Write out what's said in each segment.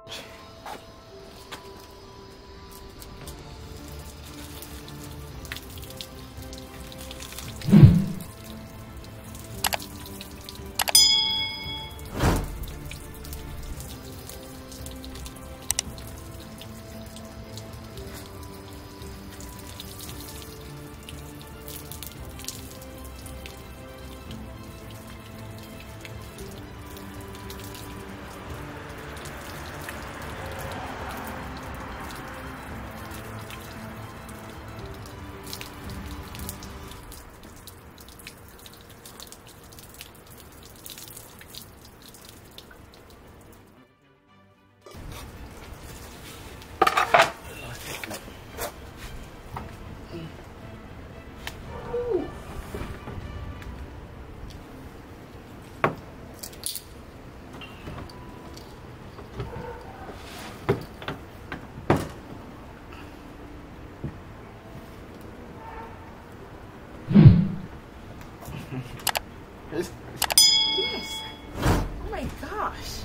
Yes. Oh my gosh.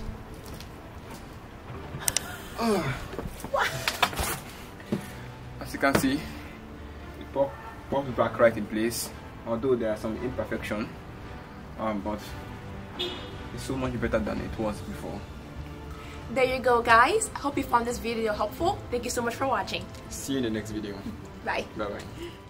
What? As you can see, the pop pops back right in place, although there are some imperfection, but it's so much better than it was before. There you go, guys. I hope you found this video helpful. Thank you so much for watching. See you in the next video. Bye. Bye bye.